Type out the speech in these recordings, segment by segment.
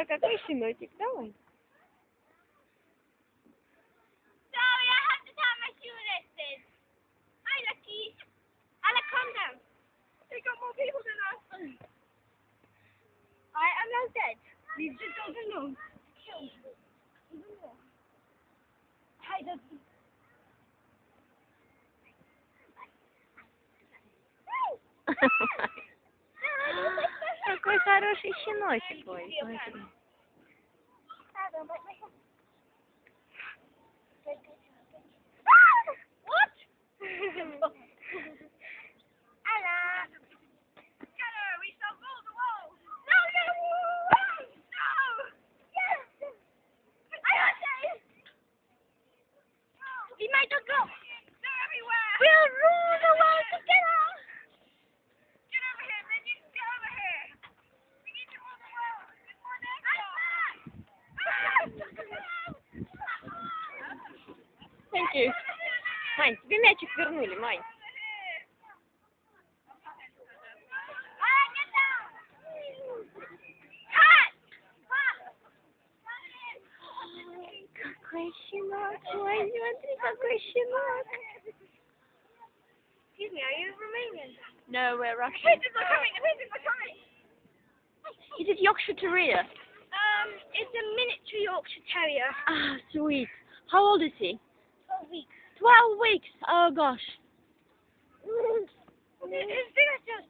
какой щеночек, давай. Sorry, I have to tie my shoelaces. Hi, Lucky. Ella, calm down. They got more people than us. I'm now dead. Leave the dog alone. Hi, Lucky. Какой хороший щеночек, ой, смотри. What? Ella. Ella, we shall roll the wall. No, no. No. Yes. I got it. We made a go. They're everywhere. We'll rule the world together. Get over here, Minion. Get over here. We need to rule the world before they Thank you. Мань, тебе мячик вернули, Мань. Какой щенок, ой, смотри, какой щенок. Excuse me, are you Romanian? No, we're Russian. Where's this coming? Where's this coming? Is it Yorkshire Terrier? It's a miniature Yorkshire Terrier. Ah, sweet. How old is he? 12 weeks. 12 weeks. Oh gosh. It's big as yours.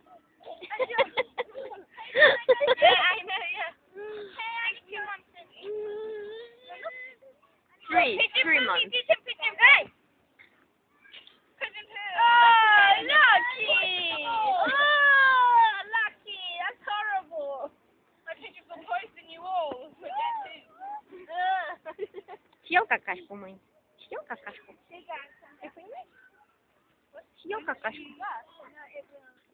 Yeah, I know, yeah. Hey, 2 months in. 3 months. Pigeon, hey! Pigeon poo. Oh, Lucky! Oh, Lucky, that's horrible. My pigeon will poison you all. Съел какашку, Мань? Съел какашку? Съел какашку?